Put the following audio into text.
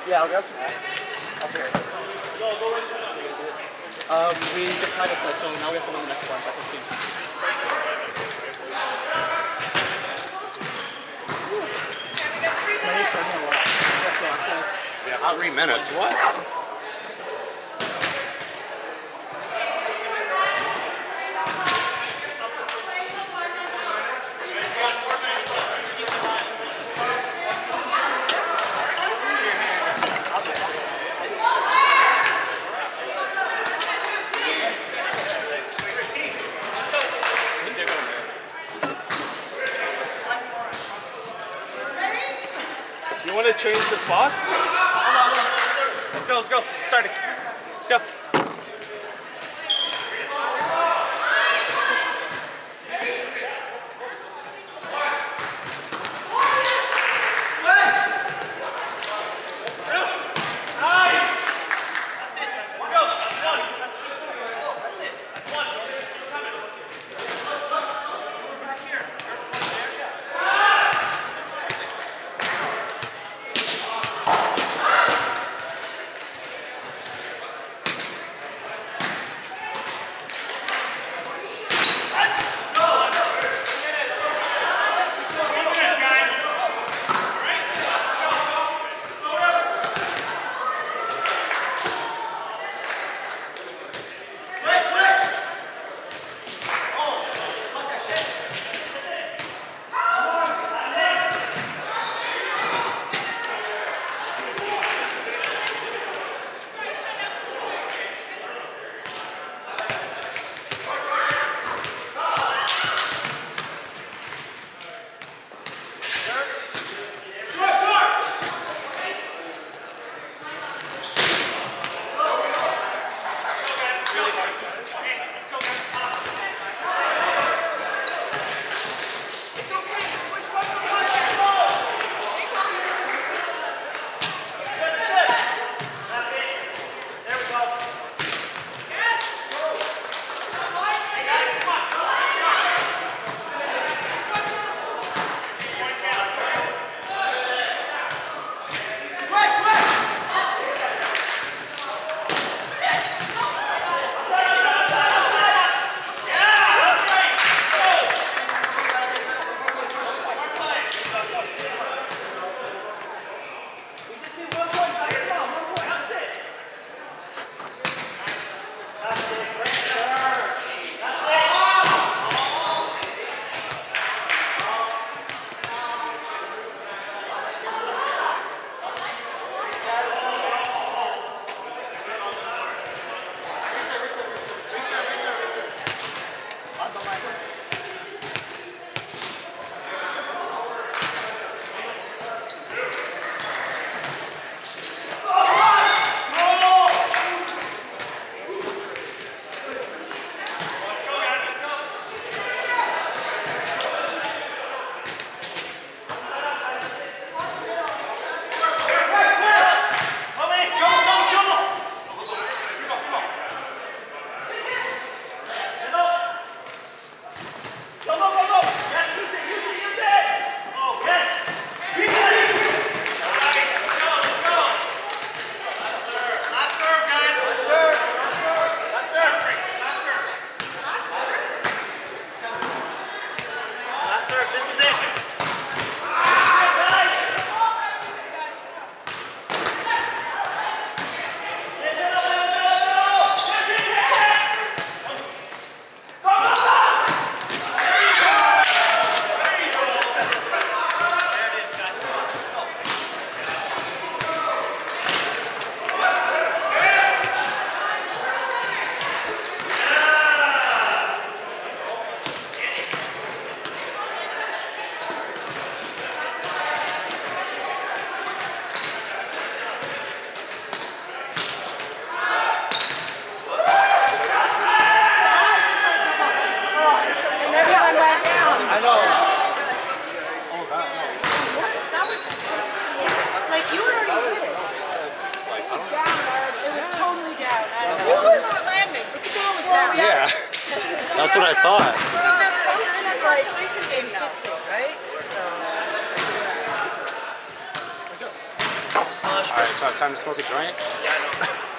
Yeah, I'll grab some. We just tied a set, so now we have to win the next one by 15. Yeah, 3 minutes. What? You want to change the spots? Let's go, let's go. Start it. Let's go. Yeah, that's what I thought. Because their coach is like insistent, right? So. Alright, so I have time to smoke a joint? Yeah, I know.